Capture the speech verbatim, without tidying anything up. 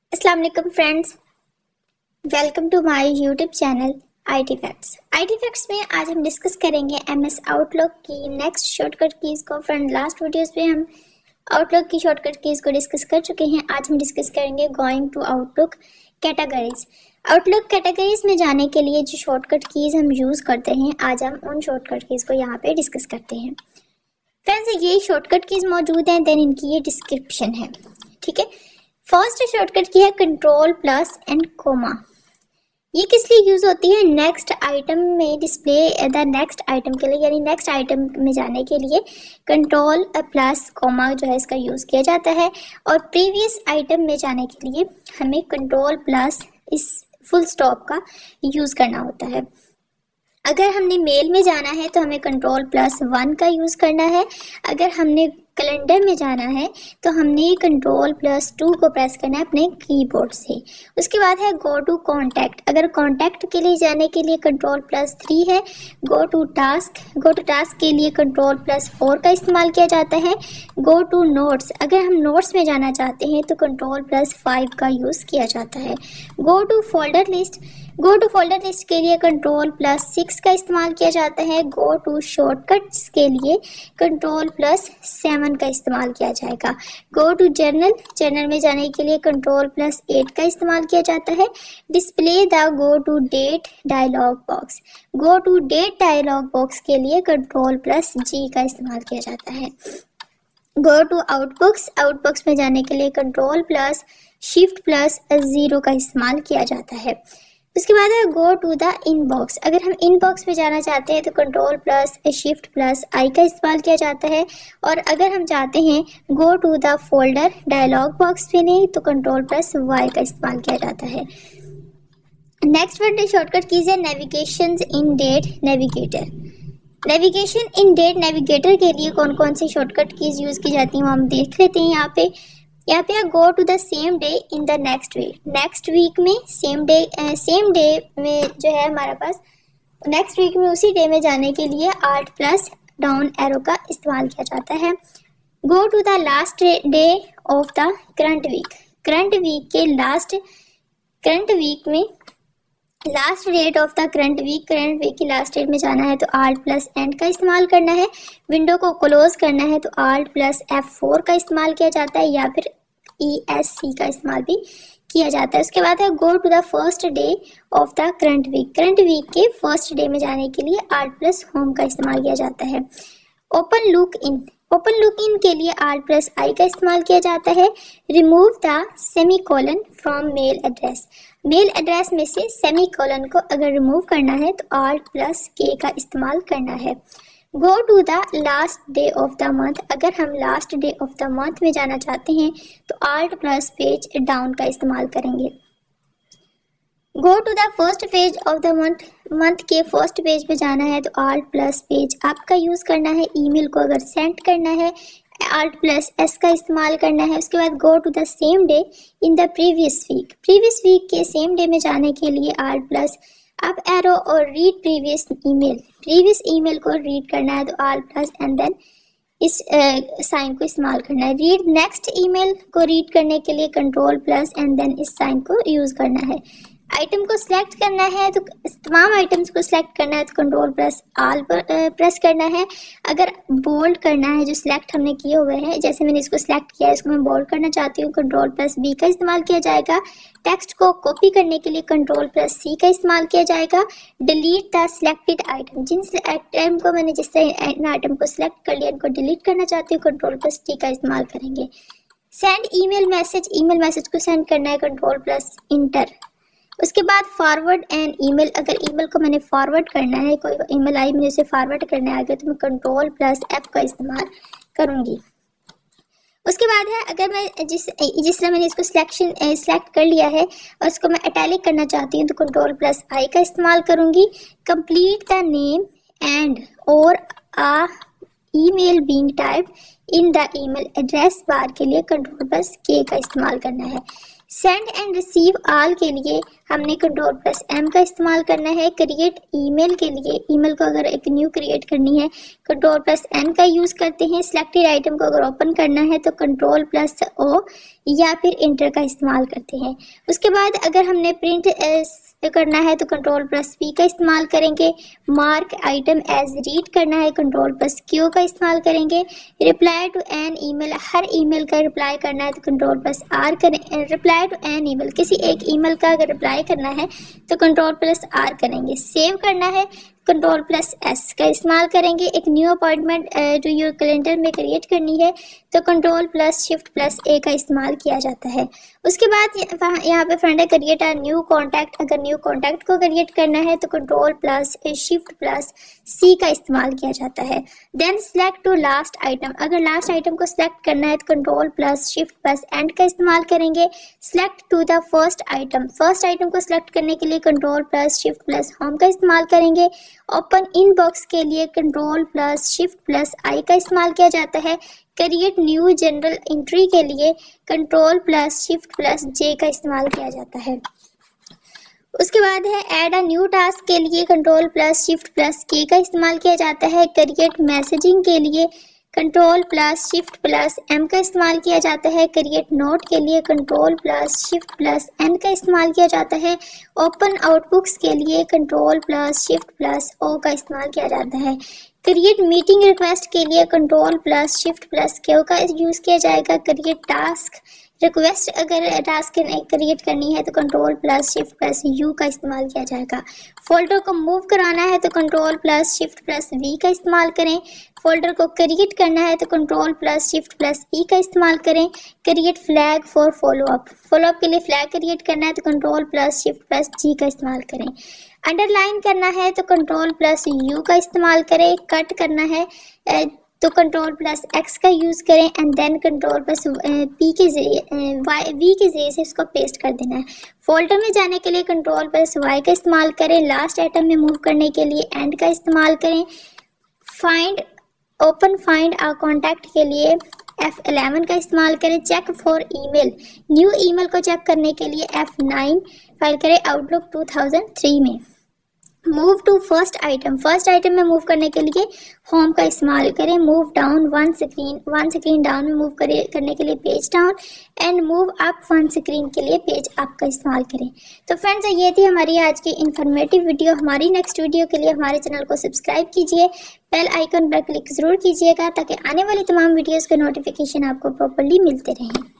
अस्सलाम वालेकुम friends, welcome to my YouTube channel I T facts. I T facts में आज हम डिस्कस करेंगे एम एस आउटलुक की नेक्स्ट शॉर्टकट कीज़ को। फ्रेंड, लास्ट वीडियोस में हम आउटलुक की शॉर्टकट कीज़ को डिस्कस कर चुके हैं। आज हम डिस्कस करेंगे going to Outlook categories. Outlook categories में जाने के लिए जो शॉर्टकट कीज़ हम यूज़ करते हैं, आज हम उन शॉर्टकट कीज़ को यहाँ पे डिस्कस करते हैं। फ्रेंड्स, ये शॉर्टकट कीज़ मौजूद हैं, देन इनकी ये डिस्क्रिप्शन है। ठीक है, फर्स्ट शॉर्टकट की है कंट्रोल प्लस एंड कोमा। ये किस लिए यूज होती है? नेक्स्ट आइटम में डिस्प्ले द नेक्स्ट आइटम के लिए, यानी नेक्स्ट आइटम में जाने के लिए कंट्रोल प्लस कोमा जो है इसका यूज किया जाता है। और प्रीवियस आइटम में जाने के लिए हमें कंट्रोल प्लस इस फुल स्टॉप का यूज करना होता है। अगर हमने मेल में जाना है तो हमें कंट्रोल प्लस वन का यूज करना है। अगर हमने कैलेंडर में जाना है तो हमने कंट्रोल प्लस टू को प्रेस करना है अपने कीबोर्ड से। उसके बाद है गो टू कॉन्टैक्ट। अगर कॉन्टैक्ट के लिए जाने के लिए कंट्रोल प्लस थ्री है। Go to task, go to task के लिए कंट्रोल प्लस फोर का इस्तेमाल किया जाता है। गो टू नोट्स, अगर हम नोट्स में जाना चाहते हैं तो कंट्रोल प्लस फाइव का यूज़ किया जाता है। Go to folder list, go to folder list के लिए कंट्रोल प्लस सिक्स का इस्तेमाल किया जाता है। गो टू शॉर्टकट्स के लिए कंट्रोल प्लस सेवन का इस्तेमाल किया जाएगा। गो टू जर्नल, जर्नल में जाने के लिए कंट्रोल प्लस एट का इस्तेमाल किया जाता है। Display the go to date dialog box, go to date dialog box के लिए कंट्रोल प्लस जी का इस्तेमाल किया जाता है। गो टू आउटबुक्स, आउटबुक्स में जाने के लिए control plus shift plus zero का इस्तेमाल किया जाता है। उसके बाद है गो टू द इनबॉक्स। अगर हम इनबॉक्स में जाना चाहते हैं तो control plus shift plus I का इस्तेमाल किया जाता है। और अगर हम चाहते हैं go to the folder dialog box में नहीं तो कंट्रोल प्लस वाई का इस्तेमाल किया जाता है। नेक्स्ट वर्ड शॉर्टकट कीज है navigation in date navigator. Navigation in date navigator के लिए कौन कौन सी शॉर्टकट कीज यूज की जाती हैं वो हम देख लेते हैं। यहाँ पे यहाँ पे go to the same day in the next week. Next week में सेम डे सेम डे में जो है हमारे पास नेक्स्ट वीक में उसी डे में जाने के लिए आल्ट प्लस डाउन एरो का इस्तेमाल किया जाता है। Go to the last day of the current week, current week के लास्ट करंट वीक में last date of the current week, current week की लास्ट डेट में जाना है तो आल्ट प्लस एंड का इस्तेमाल करना है। विंडो को क्लोज करना है तो आल्ट प्लस एफ फोर का इस्तेमाल किया जाता है, या फिर ई एस सी का इस्तेमाल भी किया जाता है। उसके बाद है go to the first day of the current week, current week के फर्स्ट डे में जाने के लिए आल्ट प्लस होम का इस्तेमाल किया जाता है। Open look in, open look in के लिए आल्ट प्लस आई का इस्तेमाल किया जाता है। Remove the semicolon from mail address, mail address में से सेमी कोलन को अगर रिमूव करना है तो आल्ट प्लस के का इस्तेमाल करना है। Go to the last day of the month, अगर हम last day of the month में जाना चाहते हैं तो आल्ट प्लस पेज डाउन का इस्तेमाल करेंगे। Go to the first page of the month, month के फर्स्ट पेज पे जाना है तो आल्ट प्लस पेज अप का यूज़ करना है। ईमेल को अगर सेंड करना है आल्ट प्लस एस का इस्तेमाल करना है। उसके बाद go to the same day in the previous week, previous week के सेम डे में जाने के लिए आल्ट प्लस अप एरो और read previous email, previous email को रीड करना है तो आल्ट प्लस एंड देन इस साइन को इस्तेमाल करना है। रीड नेक्स्ट ईमेल को रीड करने के लिए कंट्रोल प्लस एंड देन इस साइन को यूज़ करना है। आइटम को सिलेक्ट करना है तो तमाम आइटम्स को सिलेक्ट करना है तो कंट्रोल प्लस आल पर प्रेस करना है। अगर बोल्ड करना है जो सिलेक्ट हमने किए हुए हैं, जैसे मैंने इसको सिलेक्ट किया है, इसको मैं बोल्ड करना चाहती हूँ, कंट्रोल प्लस बी का इस्तेमाल किया जाएगा। टेक्स्ट को कॉपी करने के लिए कंट्रोल प्लस सी का इस्तेमाल किया जाएगा। डिलीट द सिलेक्टेड आइटम, जिन आइटम को मैंने जिस तरह आइटम को सिलेक्ट कर लिया इनको डिलीट करना चाहती हूँ, कंट्रोल प्लस टी का इस्तेमाल करेंगे। Send email message, email message को सेंड करना है कंट्रोल प्लस इंटर। उसके बाद फॉरवर्ड एंड ईमेल, अगर ईमेल को मैंने फॉरवर्ड करना है, कोई ईमेल आई मुझे उसे फॉरवर्ड करने आ गया तो मैं कंट्रोल प्लस एफ का इस्तेमाल करूंगी। उसके बाद है अगर मैं जिस जिस तरह मैंने इसको सिलेक्शन सिलेक्ट कर लिया है और इसको मैं इटैलिक करना चाहती हूँ तो कंट्रोल प्लस आई का इस्तेमाल करूंगी। Complete the name and or a email being typed in the email address bar के लिए कंट्रोल प्लस के का इस्तेमाल करना है। सेंड एंड रिसीव ऑल के लिए हमने कंट्रोल प्लस एम का इस्तेमाल करना है। क्रिएट ईमेल के लिए ईमेल को अगर एक न्यू क्रिएट करनी है कंट्रोल प्लस एन का यूज करते हैं। सिलेक्टेड आइटम को अगर ओपन करना है तो कंट्रोल प्लस ओ या फिर इंटर का इस्तेमाल करते हैं। उसके बाद अगर हमने प्रिंट करना है तो कंट्रोल प्लस पी का इस्तेमाल करेंगे। मार्क आइटम एज रीड करना है कंट्रोल प्लस क्यू का इस्तेमाल करेंगे। रिप्लाई टू एन ईमेल, हर ईमेल का रिप्लाई करना है तो कंट्रोल प्लस आर करें। रिप्लाई टू एन ईमेल, किसी एक ईमेल का अगर रिप्लाई करना है तो कंट्रोल प्लस आर करेंगे। सेव करना है कंट्रोल प्लस एस का इस्तेमाल करेंगे। एक न्यू अपॉइंटमेंट जो योर कैलेंडर में क्रिएट करनी है तो control plus shift plus A का इस्तेमाल किया जाता है। उसके बाद यहाँ पे फ्रेंड है क्रिएट अ न्यू कॉन्टैक्ट, अगर न्यू कॉन्टैक्ट को क्रिएट करना है तो control plus shift plus C का इस्तेमाल किया जाता है। Then select to last item, अगर लास्ट आइटम को सिलेक्ट करना है तो control plus shift plus end का इस्तेमाल करेंगे। Select to the first item, first item को सिलेक्ट करने के लिए control plus shift plus home का इस्तेमाल करेंगे। ओपन इन बॉक्स के लिए control plus shift plus I का इस्तेमाल किया जाता है। क्रिएट न्यू जनरल एंट्री के लिए control plus shift plus J का इस्तेमाल किया जाता है। उसके बाद है ऐड अ न्यू टास्क के लिए कंट्रोल प्लस शिफ्ट प्लस के का इस्तेमाल किया जाता है। क्रिएट मैसेजिंग के लिए control plus shift plus M का इस्तेमाल किया जाता है। क्रिएट नोट के लिए control plus shift plus N का इस्तेमाल किया जाता है। ओपन आउटबुक्स के लिए control plus shift plus O का इस्तेमाल किया जाता है। क्रिएट मीटिंग रिक्वेस्ट के लिए control plus shift plus Q का यूज़ किया जाएगा। क्रिएट टास्क रिक्वेस्ट, अगर टास्क क्रिएट करनी है तो control plus shift plus U का इस्तेमाल किया जाएगा। फोल्डर को मूव कराना है तो control plus shift plus V का इस्तेमाल करें। फोल्डर को क्रिएट करना है तो control plus shift plus E का इस्तेमाल करें। Create flag for follow up, follow up के लिए फ्लैग क्रिएट करना है तो control plus shift plus G का इस्तेमाल करें। अंडरलाइन करना है तो कंट्रोल प्लस यू का इस्तेमाल करें। कट करना है तो कंट्रोल प्लस एक्स का यूज़ करें and then control plus P के जरिए वाई वी के जरिए से इसको पेस्ट कर देना है। फोल्डर में जाने के लिए कंट्रोल प्लस वाई का इस्तेमाल करें। लास्ट आइटम में मूव करने के लिए एंड का इस्तेमाल करें। Find open find a contact के लिए एफ इलेवन का इस्तेमाल करें। Check for email, new email को चेक करने के लिए एफ नाइन फाइल करें आउटलुक टू थाउजेंड थ्री में। Move to first item, first item में मूव करने के लिए होम का इस्तेमाल करें। Move down one screen, one screen down में मूव करे करने के लिए page down and move up one screen के लिए पेज अप का इस्तेमाल करें। तो फ्रेंड्स ये थी हमारी आज की इन्फॉर्मेटिव वीडियो। हमारी नेक्स्ट वीडियो के लिए हमारे चैनल को सब्सक्राइब कीजिए, बेल आइकन पर क्लिक जरूर कीजिएगा ताकि आने वाली तमाम वीडियोज़ के नोटिफिकेशन आपको प्रॉपरली मिलते रहें।